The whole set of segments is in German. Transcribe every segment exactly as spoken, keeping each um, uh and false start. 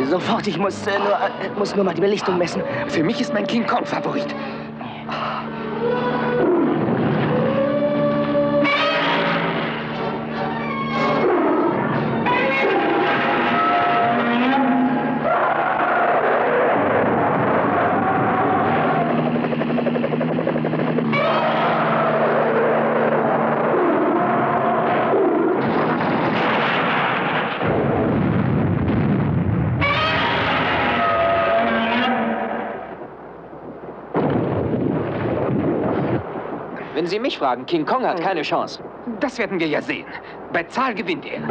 sofort. Ich muss, äh, nur, äh, muss nur mal die Belichtung messen. Für mich ist mein King Kong Favorit. Wenn Sie mich fragen, King Kong hat keine Chance. Das werden wir ja sehen. Bei Zahl gewinnt er.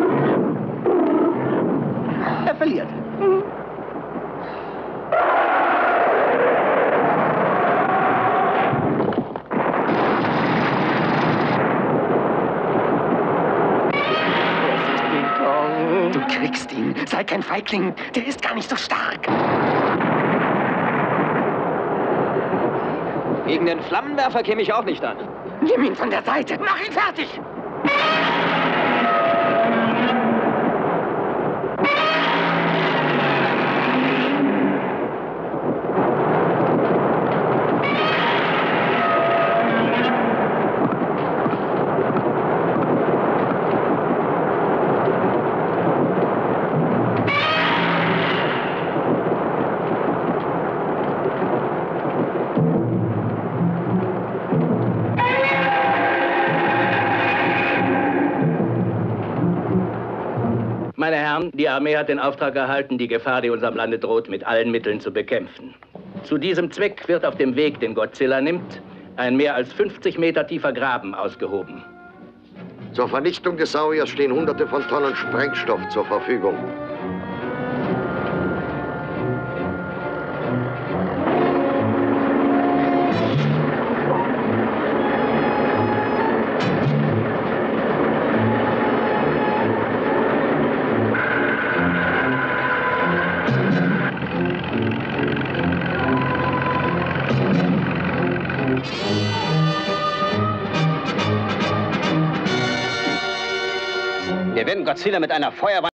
Er verliert. Du kriegst ihn. Sei kein Feigling. Der ist gar nicht so stark. Gegen den Flammenwerfer käme ich auch nicht an. Nimm ihn von der Seite. Mach ihn fertig. Meine Herren, die Armee hat den Auftrag erhalten, die Gefahr, die unserem Lande droht, mit allen Mitteln zu bekämpfen. Zu diesem Zweck wird auf dem Weg, den Godzilla nimmt, ein mehr als fünfzig Meter tiefer Graben ausgehoben. Zur Vernichtung des Sauriers stehen Hunderte von Tonnen Sprengstoff zur Verfügung. Wir werden Godzilla mit einer Feuerwand